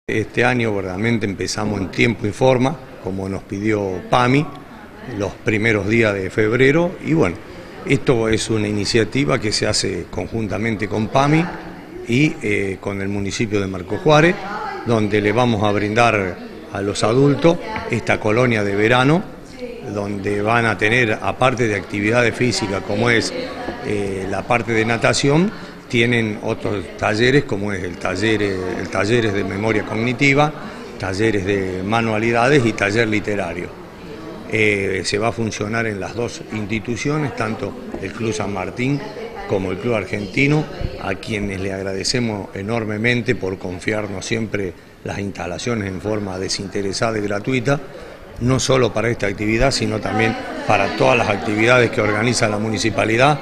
Este año verdaderamente empezamos en tiempo y forma, como nos pidió PAMI, los primeros días de febrero, y bueno, esto es una iniciativa que se hace conjuntamente con PAMI y con el municipio de Marcos Juárez, donde le vamos a brindar a los adultos esta colonia de verano, donde van a tener, aparte de actividades físicas como es la parte de natación, tienen otros talleres como es el talleres de memoria cognitiva, talleres de manualidades y taller literario. Se va a funcionar en las dos instituciones, tanto el Club San Martín como el Club Argentino, a quienes le agradecemos enormemente por confiarnos siempre las instalaciones en forma desinteresada y gratuita, no solo para esta actividad, sino también para todas las actividades que organiza la municipalidad.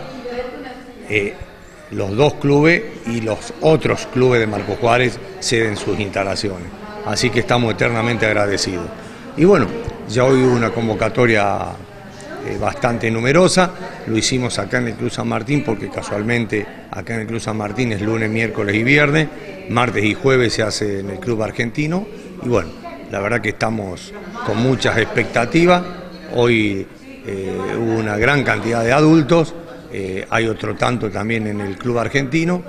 Los dos clubes y los otros clubes de Marcos Juárez ceden sus instalaciones, así que estamos eternamente agradecidos. Y bueno, ya hoy hubo una convocatoria bastante numerosa, lo hicimos acá en el Club San Martín porque casualmente acá en el Club San Martín es lunes, miércoles y viernes, martes y jueves se hace en el Club Argentino y bueno, la verdad que estamos con muchas expectativas. Hoy hubo una gran cantidad de adultos. Hay otro tanto también en el Club Argentino.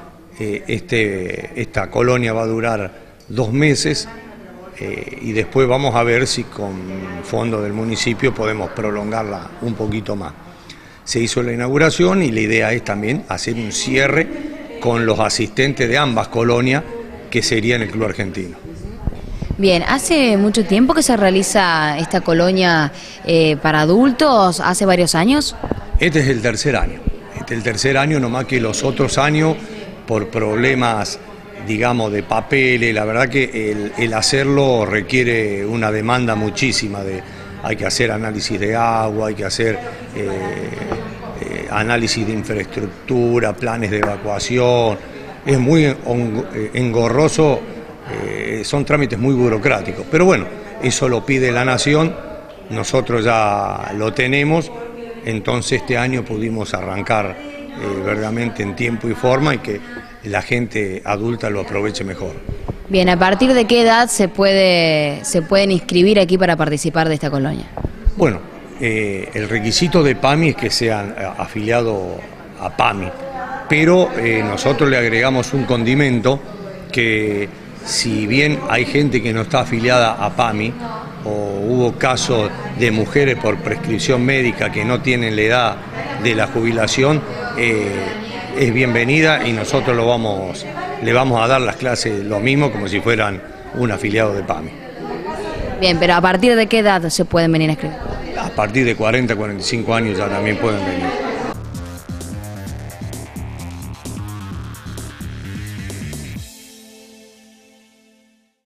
Esta colonia va a durar 2 meses y después vamos a ver si con fondos del municipio podemos prolongarla un poquito más. Se hizo la inauguración y la idea es también hacer un cierre con los asistentes de ambas colonias, que sería en el Club Argentino. Bien, ¿hace mucho tiempo que se realiza esta colonia para adultos? ¿Hace varios años? Este es el tercer año. Nomás que los otros años, por problemas, digamos, de papeles, la verdad que el hacerlo requiere una demanda muchísima. Hay que hacer análisis de agua, hay que hacer análisis de infraestructura, planes de evacuación. Es muy engorroso, son trámites muy burocráticos. Pero bueno, eso lo pide la Nación, nosotros ya lo tenemos. Entonces este año pudimos arrancar verdaderamente en tiempo y forma y que la gente adulta lo aproveche mejor. Bien, ¿a partir de qué edad se pueden inscribir aquí para participar de esta colonia? Bueno, el requisito de PAMI es que sean afiliados a PAMI, pero nosotros le agregamos un condimento que si bien hay gente que no está afiliada a PAMI, o hubo casos de mujeres por prescripción médica que no tienen la edad de la jubilación, es bienvenida y nosotros le vamos a dar las clases lo mismo como si fueran un afiliado de PAMI. Bien, pero ¿a partir de qué edad se pueden venir a inscribir? A partir de 40, 45 años ya también pueden venir.